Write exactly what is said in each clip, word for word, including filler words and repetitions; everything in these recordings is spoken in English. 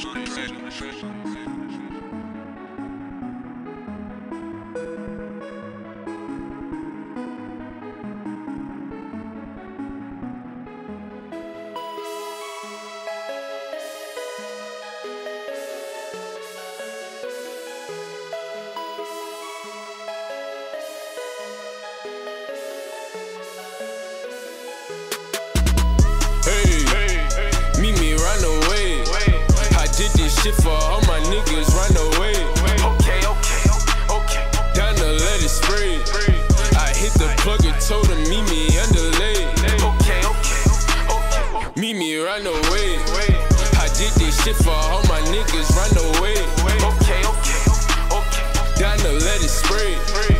Shit for all my niggas run away. Okay, okay, okay. Down to let it spray. I hit the plug and told him meet me underlay. Okay, okay, okay. Meet me run away. I did this shit for all my niggas run away. Okay, okay, okay. Down to let it spray.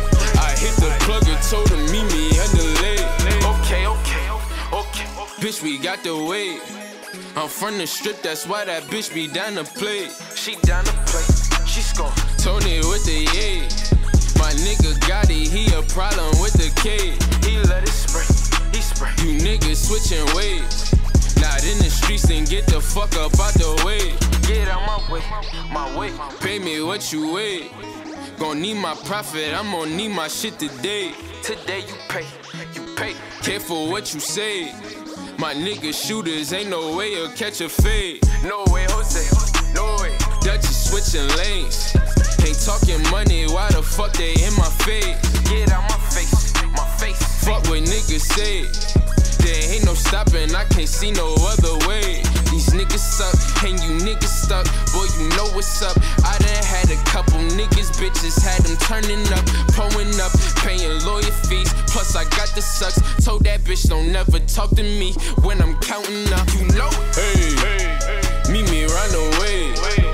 I hit the plug and told him meet me underlay. Okay, okay, okay. Bitch, we got the weight. I'm from the strip, that's why that bitch be down to play. She down to play, she score. Tony with the yay. My nigga got it, he a problem with the K. He let it spray, he spray. You niggas switching ways. Not in the streets, then get the fuck up out the way. Get out my way, my way. Pay me what you weigh. Gon' need my profit, I'm gon' need my shit today. Today you pay, you pay. Careful what you say. My niggas shooters, ain't no way you'll catch a fade. No way, Jose, no way. Dutch is switching lanes. Ain't talking money, why the fuck they in my face? Get out my face, my face. Fuck what niggas say. There ain't no stopping, I can't see no other way. These niggas suck, and you niggas stuck. Boy, you know what's up. I done had a couple niggas, bitches had them turning up, pulling up, paying lawyer fees. Plus I got the sucks. Told that bitch don't never talk to me when I'm counting up. You know, hey, hey. Meet me run away.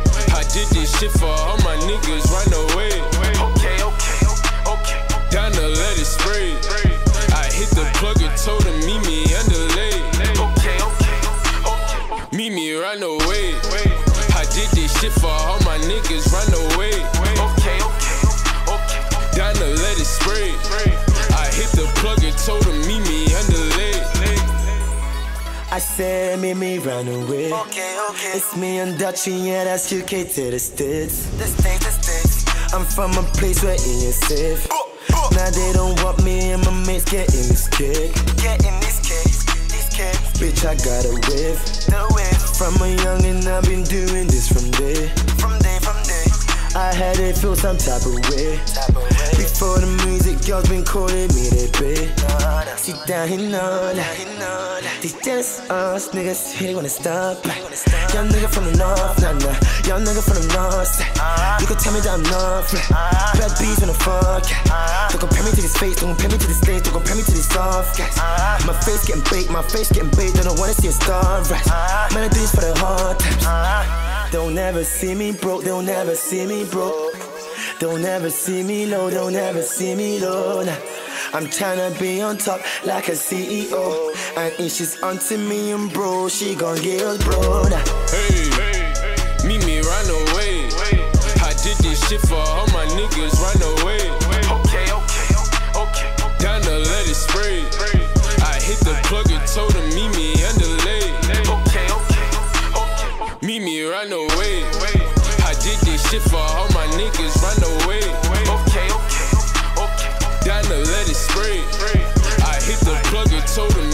I did this shit for all my niggas run away. Okay, okay, okay. Down to let it spray. I hit the plug and told him meet me underlay. Okay, okay, okay. Meet me run away. I did this shit for all my niggas run away. Okay, okay, okay. Down to let it spray. I hit the plug and told him meet me underlay. I said meet me run away. Okay, okay. It's me and Dutchy, yeah, that's U K to the States. The States, the States. I'm from a place where it is safe. Now they don't want me and my mates getting this kick. Get in this case, this case. Bitch, I got a wave. The wave. From a youngin', I've been doing this from day. From day, from day. I had it feel some type of way. Type of way. Before the music, y'all been calling me that babe. Nah, nah. See down here, know that. He know that. These just us niggas here wanna stop. wanna stop. Young nigga from the north, nah nah. Young nigga from the north. Uh, You can tell me that I'm north. uh, Red bees in the fuck. uh, Don't compare me to this face, don't compare me to this stage, don't compare me to these soft guys. uh, My face getting baked, my face getting baked, they don't wanna see a star rise. uh, Man, I do this for the hard times. uh, They'll never see me broke, they'll never see me broke. They'll never see me low, they'll never see me low. Nah, I'm tryna be on top like a C E O. And if she's onto me and bro, she gon' get us bro. Nah. Hey, meet me run away. I did this shit for all my niggas run away. Okay, okay, okay. Down to let it spray. I hit the plug and told him meet me underlay. Okay, okay, okay. Meet me run away. I did this shit for all my niggas run away. Okay, okay, okay. Down to let it spray. I hit the plug and told him